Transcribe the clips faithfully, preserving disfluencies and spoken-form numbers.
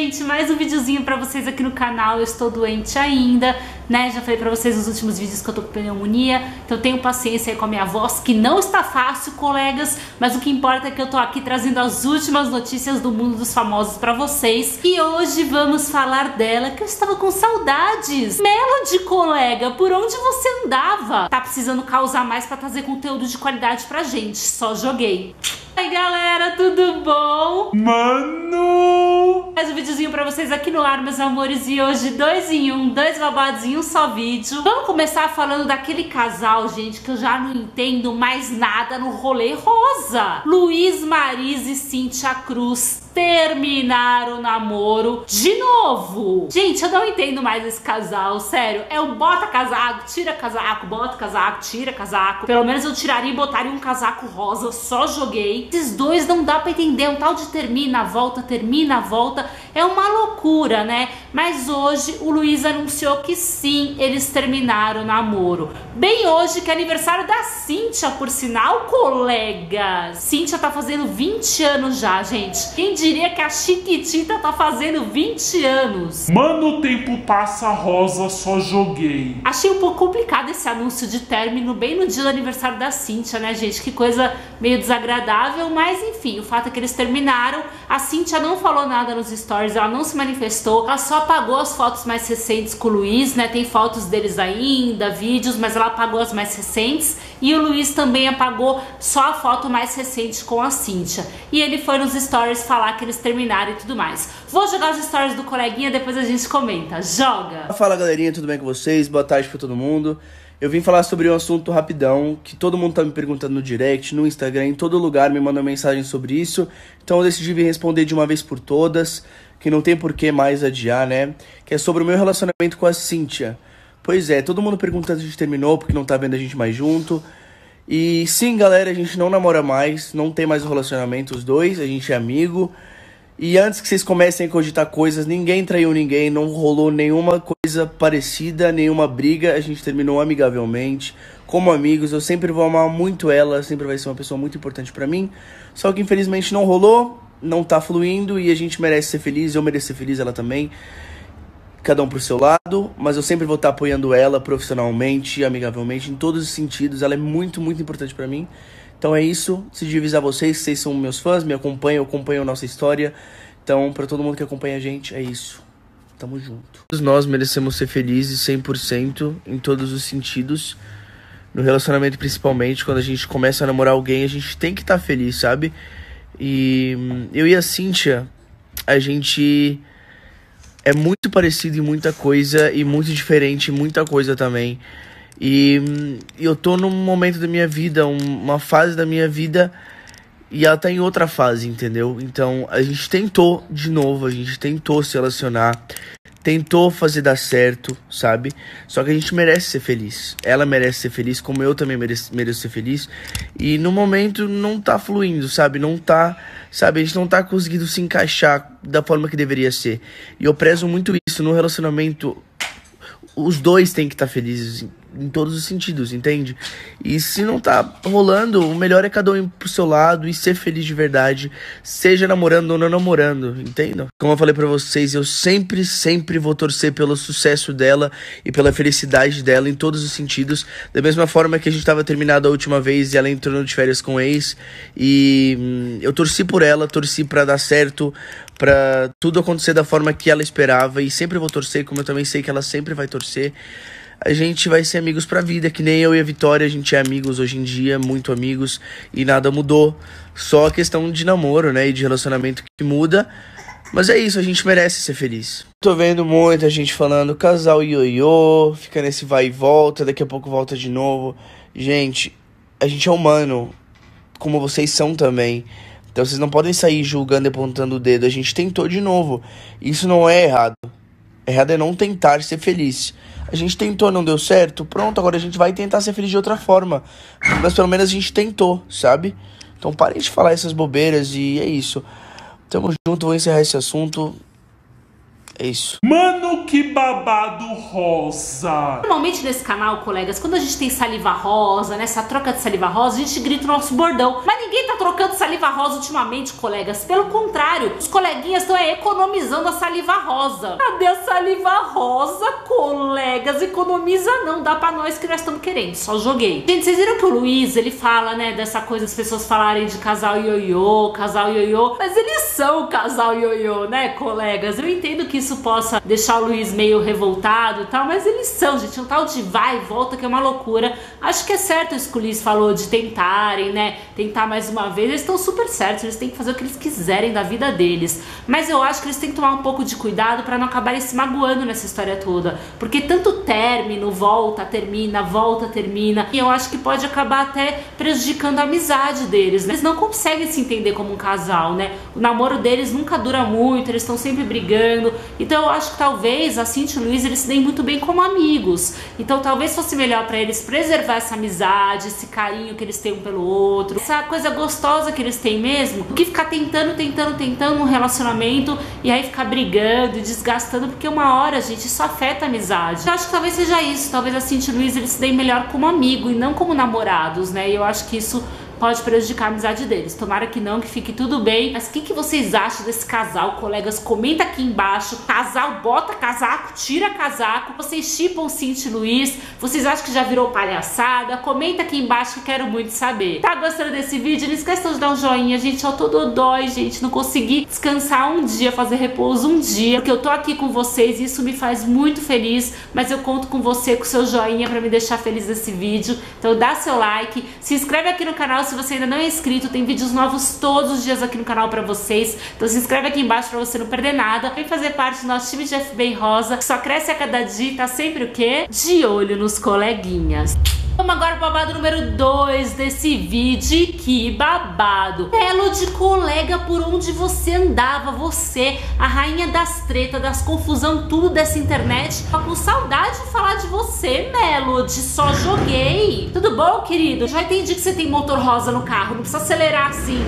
gente, mais um videozinho pra vocês aqui no canal. Eu estou doente ainda, né? Já falei pra vocês nos últimos vídeos que eu tô com pneumonia, então tenham paciência aí com a minha voz, que não está fácil, colegas, mas o que importa é que eu tô aqui trazendo as últimas notícias do mundo dos famosos pra vocês. E hoje vamos falar dela, que eu estava com saudades. Melody, colega, por onde você andava? Tá precisando causar mais pra trazer conteúdo de qualidade pra gente, só joguei. Oi galera, tudo bom? Mano! Mais um videozinho pra vocês aqui no ar, meus amores, e hoje dois em um, dois babados em um só vídeo. Vamos começar falando daquele casal, gente, que eu já não entendo mais nada no rolê rosa. Luiz Mariz e Cíntia Cruz terminaram o namoro de novo. Gente, eu não entendo mais esse casal, sério. É um bota casaco, tira casaco, bota casaco, tira casaco. Pelo menos eu tiraria e botaria um casaco rosa, só joguei. Esses dois não dá pra entender, um tal de termina, volta, termina, volta. É uma loucura, né? Mas hoje o Luiz anunciou que sim, eles terminaram o namoro. Bem hoje, que é aniversário da Cíntia, por sinal, colegas. Cíntia tá fazendo vinte anos já, gente. Quem diria que a Chiquitita tá fazendo vinte anos? Mano, o tempo passa rosa, só joguei. Achei um pouco complicado esse anúncio de término bem no dia do aniversário da Cíntia, né, gente? Que coisa meio desagradável, mas enfim, o fato é que eles terminaram. A Cíntia não falou nada nos stories, ela não se manifestou, ela só apagou as fotos mais recentes com o Luiz, né? Tem fotos deles ainda, vídeos, mas ela apagou as mais recentes. E o Luiz também apagou só a foto mais recente com a Cíntia. E ele foi nos stories falar que eles terminaram e tudo mais. Vou jogar os stories do coleguinha, depois a gente comenta. Joga! Fala galerinha, tudo bem com vocês? Boa tarde pra todo mundo. Eu vim falar sobre um assunto rapidão, que todo mundo tá me perguntando no direct, no Instagram, em todo lugar me mandam mensagem sobre isso. Então eu decidi vir responder de uma vez por todas, que não tem por que mais adiar, né? Que é sobre o meu relacionamento com a Cíntia. Pois é, todo mundo perguntando se a gente terminou, porque não tá vendo a gente mais junto. E sim, galera, a gente não namora mais, não tem mais um relacionamento os dois, a gente é amigo. E antes que vocês comecem a cogitar coisas, ninguém traiu ninguém, não rolou nenhuma coisa parecida, nenhuma briga, a gente terminou amigavelmente, como amigos. Eu sempre vou amar muito ela, sempre vai ser uma pessoa muito importante pra mim. Só que infelizmente não rolou, não tá fluindo e a gente merece ser feliz, eu mereço ser feliz, ela também. Cada um pro seu lado, mas eu sempre vou estar apoiando ela profissionalmente, amigavelmente, em todos os sentidos. Ela é muito, muito importante pra mim. Então é isso, decidi avisar vocês, vocês são meus fãs, me acompanham, acompanham a nossa história. Então, pra todo mundo que acompanha a gente, é isso. Tamo junto. Todos nós merecemos ser felizes cem por cento em todos os sentidos. No relacionamento principalmente, quando a gente começa a namorar alguém, a gente tem que estar feliz, sabe? E eu e a Cíntia, a gente é muito parecido em muita coisa e muito diferente em muita coisa também. E eu tô num momento da minha vida, uma fase da minha vida, e ela tá em outra fase, entendeu? Então a gente tentou de novo, a gente tentou se relacionar, tentou fazer dar certo, sabe? Só que a gente merece ser feliz. Ela merece ser feliz, como eu também mereço, mereço ser feliz. E no momento não tá fluindo, sabe? Não tá, sabe? A gente não tá conseguindo se encaixar da forma que deveria ser. E eu prezo muito isso no relacionamento. Os dois têm que estar felizes em, em todos os sentidos, entende? E se não tá rolando, o melhor é cada um ir pro seu lado e ser feliz de verdade, seja namorando ou não namorando, entendam? Como eu falei pra vocês, eu sempre, sempre vou torcer pelo sucesso dela e pela felicidade dela em todos os sentidos. Da mesma forma que a gente tava terminado a última vez e ela entrou de férias com o ex, e hum, eu torci por ela, torci pra dar certo, pra tudo acontecer da forma que ela esperava, e sempre vou torcer, como eu também sei que ela sempre vai torcer. A gente vai ser amigos pra vida, que nem eu e a Vitória, a gente é amigos hoje em dia, muito amigos, e nada mudou. Só a questão de namoro, né, e de relacionamento que muda. Mas é isso, a gente merece ser feliz. Tô vendo muita gente falando, casal ioiô, fica nesse vai e volta, daqui a pouco volta de novo. Gente, a gente é humano, como vocês são também. Então vocês não podem sair julgando e apontando o dedo. A gente tentou de novo. Isso não é errado. Errado é não tentar ser feliz. A gente tentou, não deu certo. Pronto, agora a gente vai tentar ser feliz de outra forma. Mas pelo menos a gente tentou, sabe? Então parem de falar essas bobeiras e é isso. Tamo junto, vou encerrar esse assunto. É isso. Mano, que babado rosa. Normalmente nesse canal, colegas, quando a gente tem saliva rosa, nessa troca de saliva rosa, a gente grita o nosso bordão. Mas ninguém tá trocando saliva rosa ultimamente, colegas. Pelo contrário, os coleguinhas estão economizando a saliva rosa. Cadê a saliva rosa, colegas? Economiza não, dá pra nós que nós estamos querendo. Só joguei. Gente, vocês viram que o Luiz, ele fala, né, dessa coisa das pessoas falarem de casal ioiô, casal ioiô. Mas eles são casal ioiô, né, colegas? Eu entendo que isso possa deixar o Luiz meio revoltado e tal, mas eles são, gente, um tal de vai e volta que é uma loucura. Acho que é certo isso que o Luiz falou de tentarem, né, tentar mais uma vez. Eles estão super certos, eles têm que fazer o que eles quiserem da vida deles. Mas eu acho que eles têm que tomar um pouco de cuidado pra não acabarem se magoando nessa história toda. Porque tanto término, volta, termina, volta, termina, e eu acho que pode acabar até prejudicando a amizade deles, né? Eles não conseguem se entender como um casal, né? O namoro deles nunca dura muito, eles estão sempre brigando. Então eu acho que talvez a Cintia e o Luiz, eles se deem muito bem como amigos. Então talvez fosse melhor pra eles preservar essa amizade, esse carinho que eles têm um pelo outro, essa coisa gostosa que eles têm mesmo, do que ficar tentando, tentando, tentando um relacionamento e aí ficar brigando e desgastando, porque uma hora, gente, isso afeta a amizade. Eu acho que talvez seja isso, talvez a Cintia e o Luiz, eles se deem melhor como amigo e não como namorados, né? E eu acho que isso pode prejudicar a amizade deles. Tomara que não, que fique tudo bem. Mas o que, que vocês acham desse casal, colegas? Comenta aqui embaixo. Casal bota casaco, tira casaco. Vocês chipam Cintia e Luiz? Vocês acham que já virou palhaçada? Comenta aqui embaixo que eu quero muito saber. Tá gostando desse vídeo? Não esqueçam de dar um joinha, gente. Eu tô dodói, gente. Não consegui descansar um dia, fazer repouso um dia, porque eu tô aqui com vocês e isso me faz muito feliz. Mas eu conto com você, com o seu joinha pra me deixar feliz nesse vídeo. Então dá seu like, se inscreve aqui no canal se você ainda não é inscrito, tem vídeos novos todos os dias aqui no canal pra vocês. Então se inscreve aqui embaixo pra você não perder nada. Vem fazer parte do nosso time de F B I Rosa, que só cresce a cada dia e tá sempre o quê? De olho nos coleguinhas. Vamos agora pro babado número dois desse vídeo. Que babado! Melody, colega, por onde você andava? Você, a rainha das tretas, das confusão, tudo dessa internet. Tô com saudade de falar de você, Melody. Só joguei. Tudo bom, querido? Já entendi que você tem motor rosa no carro. Não precisa acelerar assim.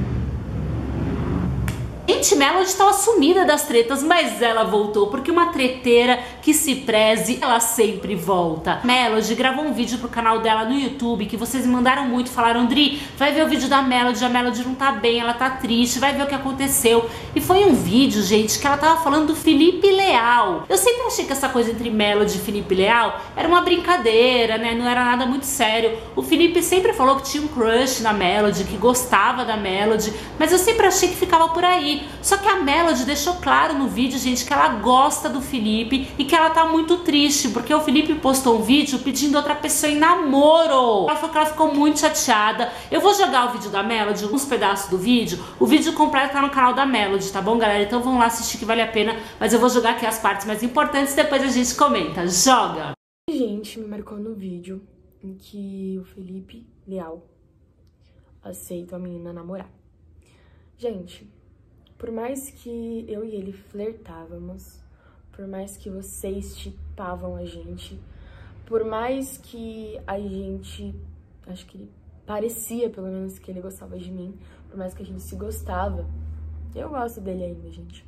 Gente, Melody estava sumida das tretas, mas ela voltou, porque uma treteira que se preze, ela sempre volta. Melody gravou um vídeo pro canal dela no YouTube, que vocês me mandaram muito, falaram: Dri, vai ver o vídeo da Melody, a Melody não tá bem, ela tá triste, vai ver o que aconteceu. E foi um vídeo, gente, que ela tava falando do Felipe Leal. Eu sempre achei que essa coisa entre Melody e Felipe Leal era uma brincadeira, né, não era nada muito sério. O Felipe sempre falou que tinha um crush na Melody, que gostava da Melody, mas eu sempre achei que ficava por aí. Só que a Melody deixou claro no vídeo, gente, que ela gosta do Felipe e que ela tá muito triste, porque o Felipe postou um vídeo pedindo outra pessoa em namoro. Ela falou que ela ficou muito chateada. Eu vou jogar o vídeo da Melody, uns pedaços do vídeo. O vídeo completo tá no canal da Melody, tá bom, galera? Então vão lá assistir que vale a pena, mas eu vou jogar aqui as partes mais importantes, depois a gente comenta. Joga! Gente, me marcou no vídeo em que o Felipe Leal aceita a menina namorar. Gente, por mais que eu e ele flertávamos, por mais que vocês chipavam a gente, por mais que a gente, acho que ele parecia pelo menos que ele gostava de mim, por mais que a gente se gostava, eu gosto dele ainda, gente.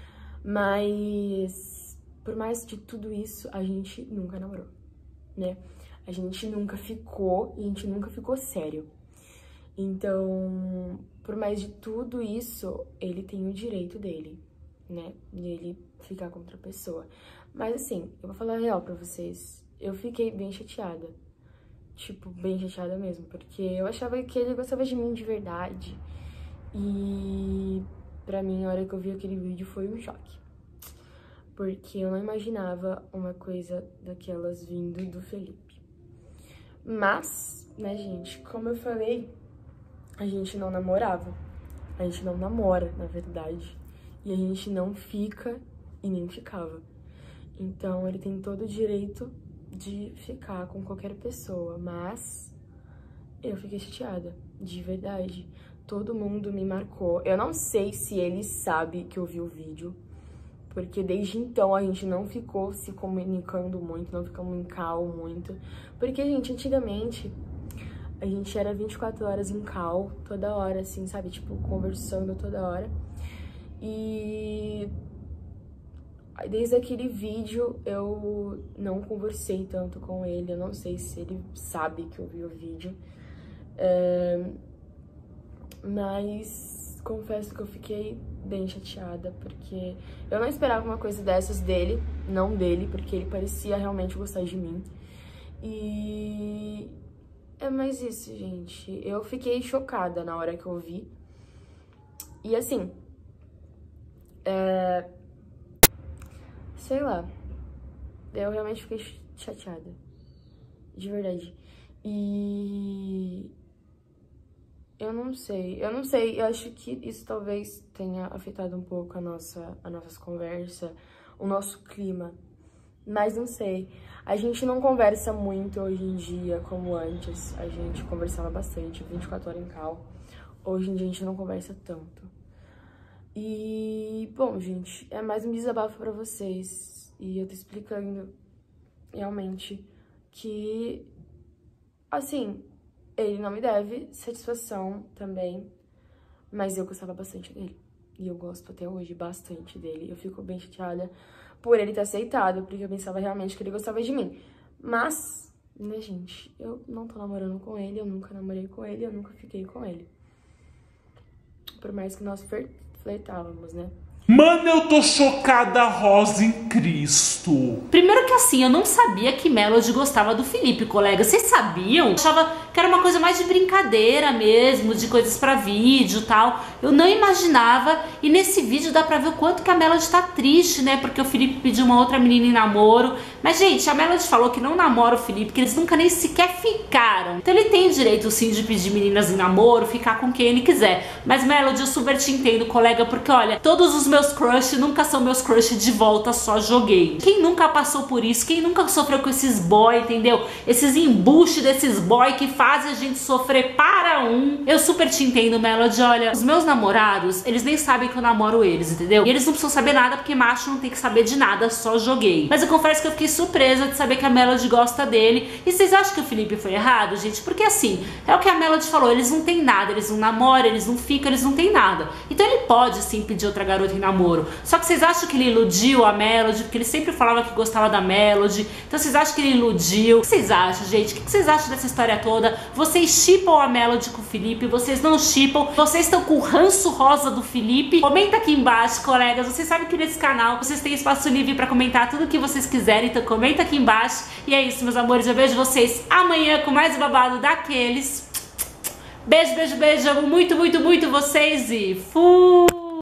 Mas por mais de tudo isso, a gente nunca namorou, né? A gente nunca ficou e a gente nunca ficou sério. Então, por mais de tudo isso, ele tem o direito dele, né? De ele ficar com outra pessoa. Mas assim, eu vou falar a real pra vocês. Eu fiquei bem chateada. Tipo, bem chateada mesmo. Porque eu achava que ele gostava de mim de verdade. E pra mim, a hora que eu vi aquele vídeo foi um choque. Porque eu não imaginava uma coisa daquelas vindo do Felipe. Mas, né, gente, como eu falei, a gente não namorava, a gente não namora, na verdade, e a gente não fica e nem ficava. Então ele tem todo o direito de ficar com qualquer pessoa, mas eu fiquei chateada, de verdade. Todo mundo me marcou. Eu não sei se ele sabe que eu vi o vídeo, porque desde então a gente não ficou se comunicando muito, não ficamos em call muito, porque, gente, antigamente a gente era vinte e quatro horas em call, toda hora, assim, sabe? Tipo, conversando toda hora. E Desde aquele vídeo eu não conversei tanto com ele, eu não sei se ele sabe que eu vi o vídeo. É... Mas confesso que eu fiquei bem chateada, porque eu não esperava uma coisa dessas dele, não dele, porque ele parecia realmente gostar de mim. E é mais isso, gente. Eu fiquei chocada na hora que eu vi. E assim, é... sei lá, eu realmente fiquei chateada, de verdade. E eu não sei, eu não sei, eu acho que isso talvez tenha afetado um pouco a nossa, a nossa conversa, o nosso clima, mas não sei. A gente não conversa muito hoje em dia como antes, a gente conversava bastante, vinte e quatro horas em call. Hoje em dia a gente não conversa tanto. E, bom, gente, é mais um desabafo pra vocês. E eu tô explicando realmente que, assim, ele não me deve satisfação também, mas eu gostava bastante dele. E eu gosto até hoje bastante dele. Eu fico bem chateada por ele ter aceitado, porque eu pensava realmente que ele gostava de mim. Mas, né, gente, eu não tô namorando com ele, eu nunca namorei com ele, eu nunca fiquei com ele. Por mais que nós flertávamos, né? Mano, eu tô chocada, Rosa em Cristo. Primeiro que assim, eu não sabia que Melody gostava do Felipe, colega. Vocês sabiam? Eu achava que era uma coisa mais de brincadeira mesmo, de coisas pra vídeo e tal. Eu não imaginava. E nesse vídeo dá pra ver o quanto que a Melody tá triste, né? Porque o Felipe pediu uma outra menina em namoro. Mas, gente, a Melody falou que não namora o Felipe, que eles nunca nem sequer ficaram. Então ele tem direito, sim, de pedir meninas em namoro, ficar com quem ele quiser. Mas, Melody, eu super te entendo, colega, porque, olha, todos os meus crush nunca são meus crush de volta, só joguei. Quem nunca passou por isso? Quem nunca sofreu com esses boy, entendeu? Esses embuste desses boy que fazem a gente sofrer para um. Eu super te entendo, Melody. Olha, os meus namorados, eles nem sabem que eu namoro eles, entendeu? E eles não precisam saber nada, porque macho não tem que saber de nada, só joguei. Mas eu confesso que eu fiquei surpresa de saber que a Melody gosta dele. E vocês acham que o Felipe foi errado, gente? Porque assim, é o que a Melody falou, eles não têm nada, eles não namoram, eles não ficam, eles não têm nada. Então ele pode sim pedir outra garota em namoro. Só que vocês acham que ele iludiu a Melody, porque ele sempre falava que gostava da Melody. Então vocês acham que ele iludiu? O que vocês acham, gente? O que vocês acham dessa história toda? Vocês shippam a Melody com o Felipe? Vocês não shippam? Vocês estão com o ranço rosa do Felipe? Comenta aqui embaixo, colegas. Vocês sabem que nesse canal vocês têm espaço livre pra comentar tudo o que vocês quiserem. Então comenta aqui embaixo. E é isso, meus amores. Eu vejo vocês amanhã com mais babado daqueles. Beijo, beijo, beijo. Amo muito, muito, muito vocês e fui!